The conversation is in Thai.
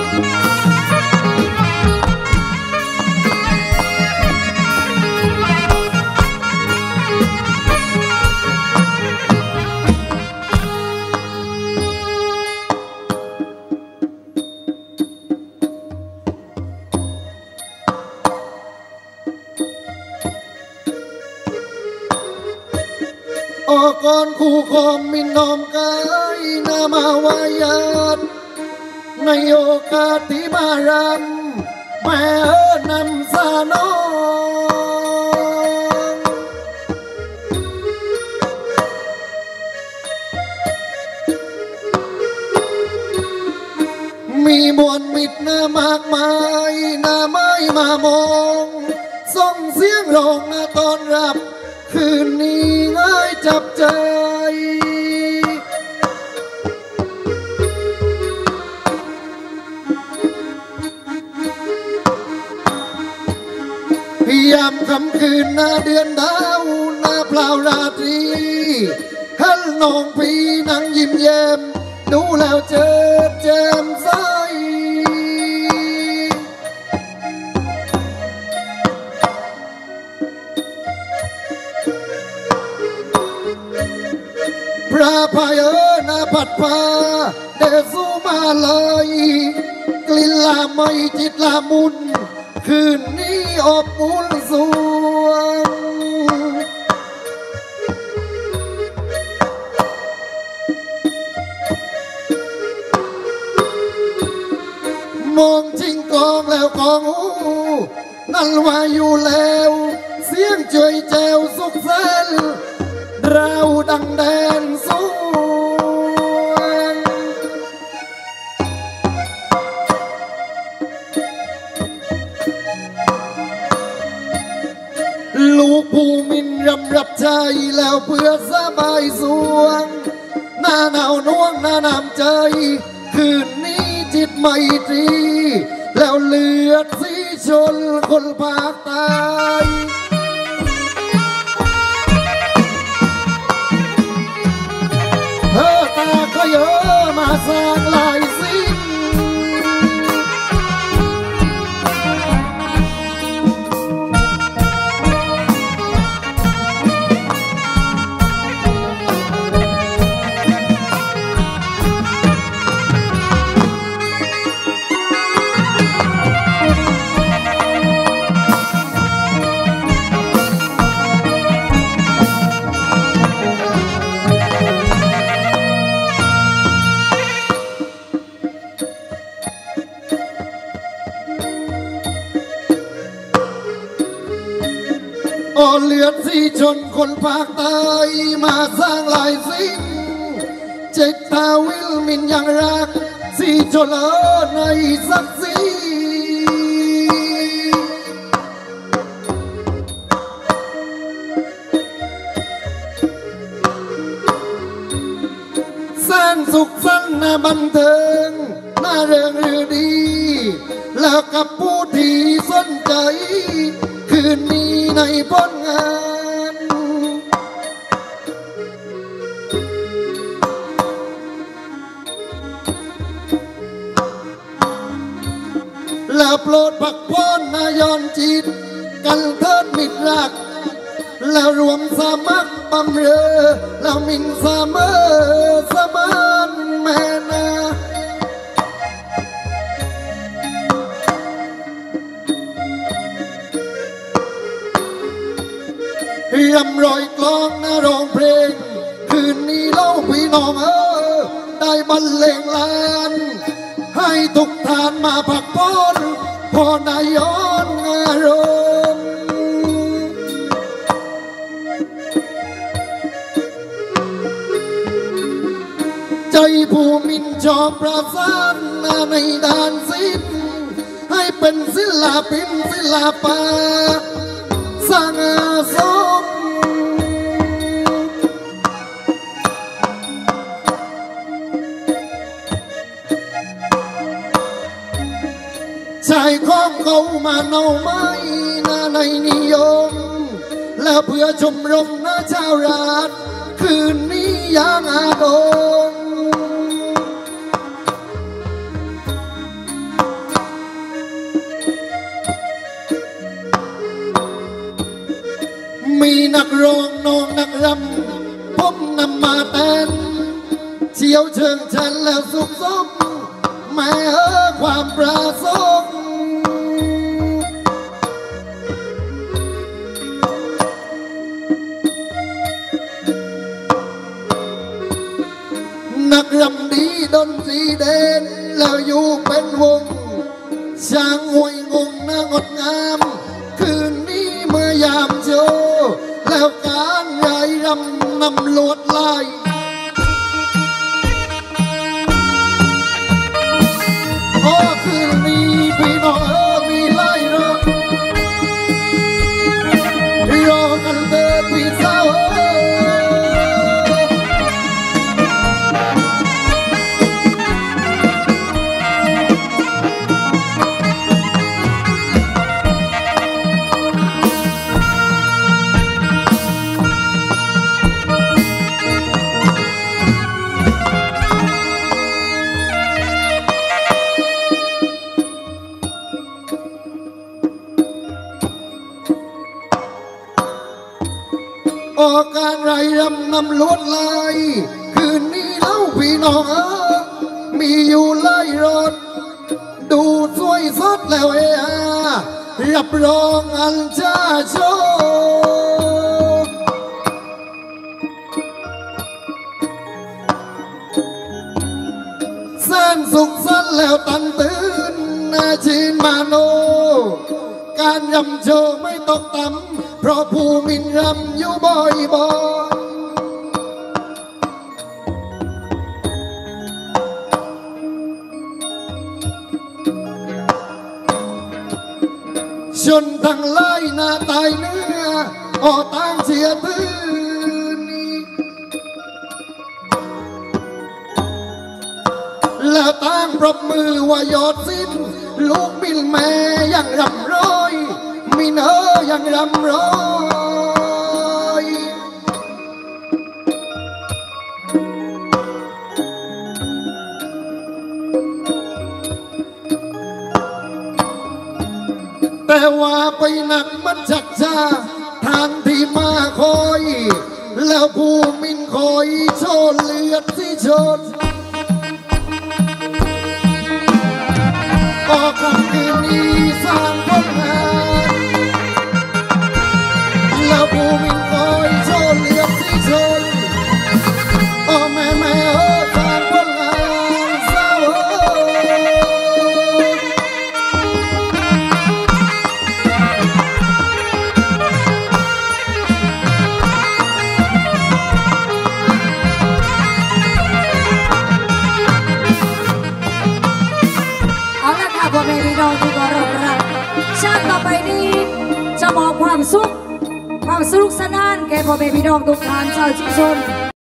ออกก่อนคู่คมมินนอมกายนามาวายัดในโอกาสที่มารันแม่นำสานองมีมวลมิตรนามากมายนาไม้มามองส่งเสียงร้องนาตอนรับคืนนี้ง่ายจับใจยามค่ำคืนหน้าเดือนดาวหน้าเปล่าราตรีฮัลน้องพี่นั่งยิ้มแย้มดูแล้วเจิดแจ่มใสพระพายนาผัดพาเดสุมาเลยกลิ่นลาไม่จิตลามุนคืนนี้อบอุ่นสวงมองจิงกองแล้วกองหูนั่นว่าอยู่แล้วเสียงจ่วยแจวสุขแสนเราดังแดนสวงลูกผู้มินรำรับใจแล้วเพื่อสบายสวงหน้าหนาวน่วงหน้าน้ำใจคืนนี้จิตไม่ตรีแล้วเลือดสีชนคนภาคใต้ตาก็เยอะมาสร้างลายสิ้นเลือดสีชนคนภาคใต้มาสร้างลายสิ้นเจตาวิลมินยังรักสีชนในศักดิ์ศรีสร้างสุขสันต์น่าบันเทิงน่าเริงรือดีแล้วกับผู้ที่สนใจคืนนี้ในผลงานแล้วโปรดพักผ่อนนายอนจิตกันเทิดมิตรรักแล้วรวมสามัครบำเรอแล้วมินเสมอสมานแม่นารำรอยกลองนะร้องเพลงคืนนี้เล่าพี่น้องได้บรรเลงลานให้ทุกท่านมาพักผ่อนพอนายย้อนอารมณ์ใจผู้มินชอบประสานในด้านศิลป์ให้เป็นศิลปินศิลปะสร้างสมชายของเขามาเนาไม้นาในนิยมแล้วเพื่อชมรมนาชาวราชคืนนี้ยังอาดงมีนักร้องน้องนักรำผมนำมาเต้นเชี่ยวเชิงฉันแล้วสุขสมแม่ความประสงค์นักรำดีดนตรีเด่นแล้วอยู่เป็นวงช่างห่วยงงน่างดงามคืนนี้เมื่อยามโชว์แล้วการใหญ่รำนำลวดลายโอ้คืนนี้พี่น้องมีไล่รถรอกันเดินพี่สาวออกการไรรำนำลวดลายคืนนี้เล่าพี่น้องมีอยู่ไล่รถดูสวยสดแล้วรับรองอันจะโชคแสนสุขสันต์แล้วตันตื่นชินมาโนการรำโชว์ไม่ตกต่ำเพราะผู้มินรำอยู่บ่อยๆชนทั้งไล่หน้าตายเนื้อต่างเสียตื้นแล้วต่างปรบมือว่ายอดสิ้นลูกมินแม่ยังรำร้อยมินยังรำร้อยแต่ว่าไปหนักมันชักชาทางที่มาคอยแล้วผู้มินคอยโชนเลือดที่ชนก็คำคืนนี้สร้างผลงานแล้วผู้มินคอยโชนเลือดที่ชนแม่สร้างผลงานเศร้าเอาละค่ะพ่อแม่พี่น้องที่เคารพรักชาติต่อไปนี้จะมอบความสุขความสนุกสนานแก่พ่อแม่พี่น้องทุกท่านชาวชุมชน